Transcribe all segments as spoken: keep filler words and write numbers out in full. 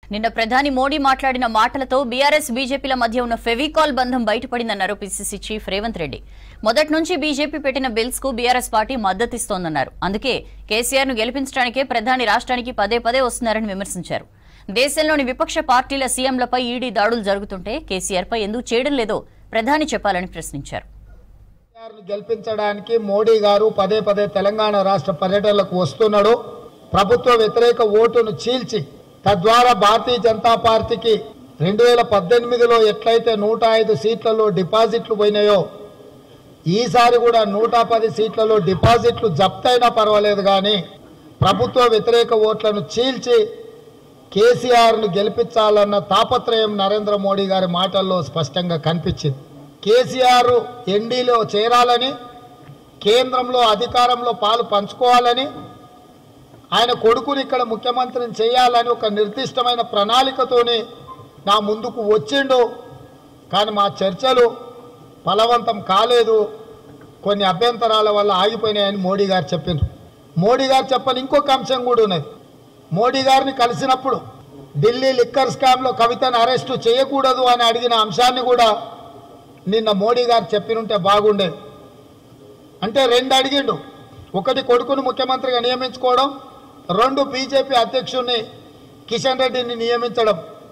నిన్న ప్రధాని మోడీ మాట్లాడిన మాటలతో బీఆర్ఎస్ బీజేపీల మధ్య ఉన్న ఫెవికాల్ బంధం బయటపడిందన్నారు పీసీసీ చీఫ్ రేవంత్ రెడ్డి. మొదటి నుంచి బీజేపీ పెట్టిన బిల్స్ కు బీఆర్ఎస్ పార్టీ మద్దతిస్తోందన్నారు. అందుకే కేసీఆర్ ను గెలిపించడానికే ప్రధాని రాష్ట్రానికి పదే పదే వస్తున్నారని విమర్శించారు. దేశంలోని విపక్ష పార్టీల సీఎంలపై ఈడీ దాడులు జరుగుతుంటే కేసీఆర్ పై ఎందుకు చేయడం లేదో ప్రధాని చెప్పాలని ప్రశ్నించారు. గెలిపించడానికి మోడీ గారు పదే పదే తెలంగాణ రాష్ట్ర పర్యటనలకు వస్తున్నాడు. ప్రభుత్వ వ్యతిరేక ఓటును చీల్చి తద్వారా భారతీయ జనతా పార్టీకి రెండు వేల పద్దెనిమిదిలో ఎట్లయితే నూట ఐదు సీట్లలో డిపాజిట్లు పోయినాయో ఈసారి కూడా నూట పది సీట్లలో డిపాజిట్లు జప్తైనా పర్వాలేదు, కానీ ప్రభుత్వ వ్యతిరేక ఓట్లను చీల్చి కేసీఆర్ను గెలిపించాలన్న తాపత్రయం నరేంద్ర మోడీ గారి మాటల్లో స్పష్టంగా కనిపించింది. కేసీఆర్ ఎన్డీలో చేరాలని, కేంద్రంలో అధికారంలో పాలు పంచుకోవాలని, ఆయన కొడుకుని ఇక్కడ ముఖ్యమంత్రిని చేయాలని ఒక నిర్దిష్టమైన ప్రణాళికతోనే నా ముందుకు వచ్చిండు. కానీ మా చర్చలు ఫలవంతం కాలేదు, కొన్ని అభ్యంతరాల వల్ల ఆగిపోయినాయని మోడీ గారు చెప్పారు. మోడీ గారు చెప్పని ఇంకొక అంశం కూడా ఉన్నది. మోడీ గారిని కలిసినప్పుడు ఢిల్లీ లిక్కర్ స్కామ్లో కవితను అరెస్టు చేయకూడదు అని అడిగిన అంశాన్ని కూడా నిన్న మోడీ గారు చెప్పినుంటే బాగుండేది. అంటే రెండు అడిగిండు, ఒకటి కొడుకును ముఖ్యమంత్రిగా నియమించుకోవడం, రెండు బీజేపీ అధ్యక్షుడిని కిషన్ రెడ్డిని నియమించడం,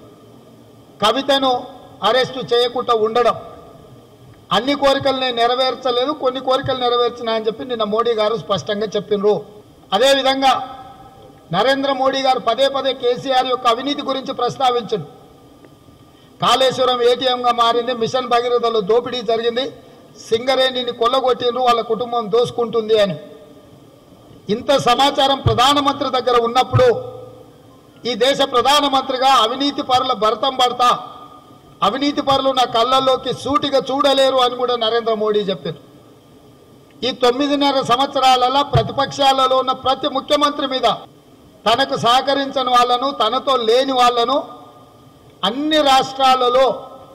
కవితను అరెస్టు చేయకుండా ఉండడం. అన్ని కోరికల్ని నెరవేర్చలేదు, కొన్ని కోరికలు నెరవేర్చినా అని చెప్పి నిన్న మోడీ గారు స్పష్టంగా చెప్పినారు. అదేవిధంగా నరేంద్ర మోడీ గారు పదే పదే కేసీఆర్ యొక్క అవినీతి గురించి ప్రస్తావించారు. కాళేశ్వరం ఏటీఎంగా మారింది, మిషన్ భగీరథలో దోపిడీ జరిగింది, సింగరేణిని కొల్లగొట్టిండ్రు, వాళ్ళ కుటుంబం దోసుకుంటుంది అని. ఇంత సమాచారం ప్రధానమంత్రి దగ్గర ఉన్నప్పుడు ఈ దేశ ప్రధానమంత్రిగా అవినీతి పరుల భరతం పడతా, అవినీతి పరులు నా కళ్ళల్లోకి సూటిగా చూడలేరు అని కూడా నరేంద్ర మోడీ చెప్పారు. ఈ తొమ్మిదిన్నర సంవత్సరాలలో ప్రతిపక్షాలలో ఉన్న ప్రతి ముఖ్యమంత్రి మీద తనకు సహకరించని వాళ్ళను, తనతో లేని వాళ్ళను అన్ని రాష్ట్రాలలో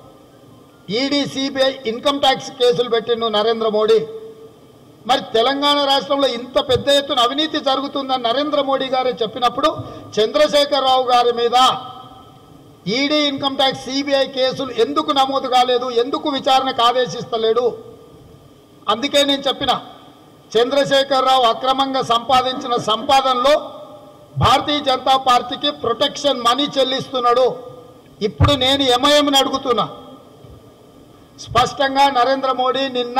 ఈడీ, సిబిఐ, ఇన్కమ్ ట్యాక్స్ కేసులు పెట్టిండు నరేంద్ర మోడీ. మరి తెలంగాణ రాష్ట్రంలో ఇంత పెద్ద ఎత్తున అవినీతి జరుగుతుందని నరేంద్ర మోడీ గారే చెప్పినప్పుడు చంద్రశేఖరరావు గారి మీద ఈడీ, ఇన్కమ్ ట్యాక్స్, సిబిఐ కేసులు ఎందుకు నమోదు కాలేదు, ఎందుకు విచారణకు ఆదేశిస్తలేడు? అందుకే నేను చెప్పిన చంద్రశేఖరరావు అక్రమంగా సంపాదించిన సంపాదనలో భారతీయ జనతా పార్టీకి ప్రొటెక్షన్ మనీ చెల్లిస్తున్నాడు. ఇప్పుడు నేను ఎంఐఎంని అడుగుతున్నా, స్పష్టంగా నరేంద్ర మోడీ నిన్న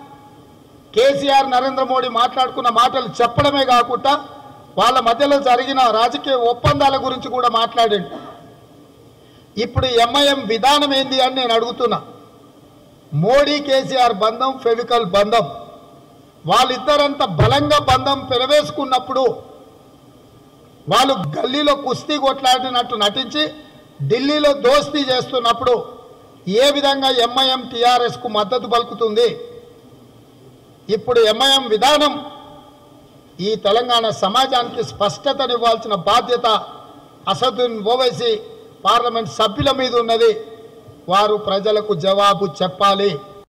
కేసీఆర్ నరేంద్ర మోడీ మాట్లాడుకున్న మాటలు చెప్పడమే కాకుండా వాళ్ళ మధ్యలో జరిగిన రాజకీయ ఒప్పందాల గురించి కూడా మాట్లాడండి. ఇప్పుడు ఎంఐఎం విధానం ఏంది అని నేను అడుగుతున్నా. మోడీ కేసీఆర్ బంధం ఫెవికల్ బంధం. వాళ్ళిద్దరంత బలంగా బంధం పెరవేసుకున్నప్పుడు వాళ్ళు గల్లీలో కుస్తీ కొట్లాడినట్టు నటించి ఢిల్లీలో దోస్తీ చేస్తున్నప్పుడు ఏ విధంగా ఎంఐఎం టీఆర్ఎస్కు మద్దతు పలుకుతుంది? ఇప్పుడు ఎంఐఎం విధానం ఈ తెలంగాణ సమాజానికి స్పష్టతనివ్వాల్సిన బాధ్యత అసదుద్దీన్ ఓవైసీ పార్లమెంట్ సభ్యుల మీద ఉన్నది. వారు ప్రజలకు జవాబు చెప్పాలి.